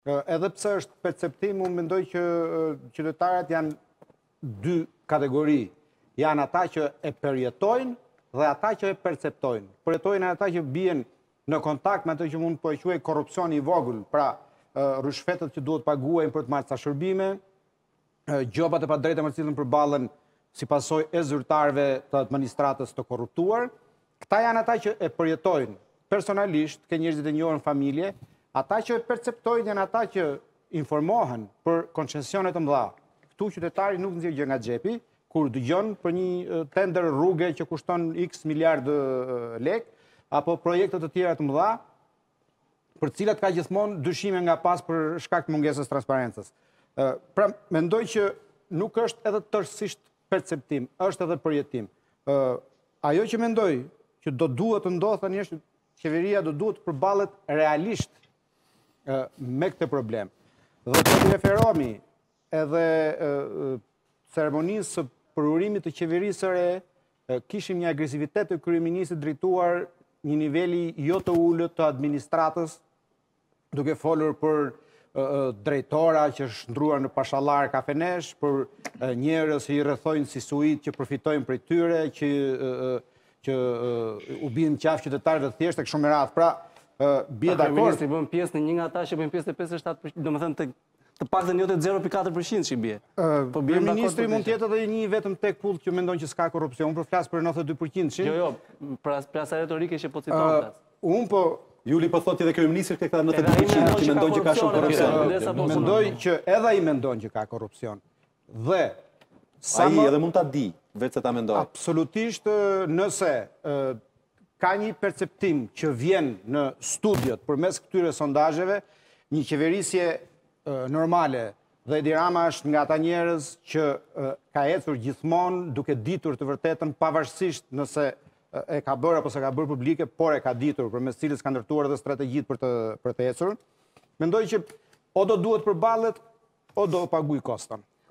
Edhe pse është perceptim, unë mendoj që qytetarët janë dy kategori. Janë ata që e përjetojnë dhe ata që e perceptojnë. Përjetojnë ata që bien në kontakt me ato që mund po e quaj korrupsioni i vogël, pra rishfetët që duhet paguajnë për të marrë ca shërbime, gjobat e padrejta me të cilën përballen si pasojë e zyrtarëve të administratës të korruptuar. Këta janë ata që e përjetojnë personalisht, ke njerëzit e njohur në familje, ata që e perceptojnë janë ata që informohen për koncesione të mëdha. Këtu qytetari nuk nxjerr gjë nga xhepi, kur dëgjon për një tender rruge që kushton X miliard lek, apo projekte të tjera të mëdha, për cilat ka gjithmonë dyshime nga pas për shkak të mungesës transparencës. Pra, mendoj që nuk është edhe tërësisht perceptim, është edhe përjetim. Ajo që mendoj që do duhet të ndodhë tani është qeveria do duhet të përballet realisht me këtë problem. Dhe të referohemi edhe ceremonisë së përurimit të qeverisë së re, kishim një agresivitet të kryeministit drejtuar një niveli jo të ullët të administratës, duke folur për drejtora që shndruar në pashallar kafenesh, për njerëz që i rrethojnë si suit që përfitojnë prej tyre, që u bien qafë qytetarëve të thjeshtë e kështu me radhë. Pra, bie dakord. Kryeministri bën pjesë në një nga ata që bën pjesë të 57%, domethënë të paktën jo të 0.4% që bie. Po bie dakord. Ministri mund të jetë edhe një vetëm tek pull që mendon që s'ka korrupsion, unë po flas për 92%. Jo, pra retorike që po citon. Unë po Juli po thotë edhe kryeministri këta 92% që mendon që ka shumë korrupsion. Mendoj që edhe ai mendon që ka korrupsion. Dhe ai edhe mund ta di, vetë se ta mendoj. Absolutisht, nëse ka një perceptim që vjen në studiot përmes këtyre sondazheve, një qeverisje normale, dhe Edi Rama është nga ata njerëz që ka ecur gjithmonë duke ditur të vërtetën, pavarësisht nëse e ka bërë apo se ka bërë publike, por e ka ditur përmes cilës ka ndërtuar edhe strategjitë për të ecur. Mendoj që o do duhet përballet o do paguaj koston.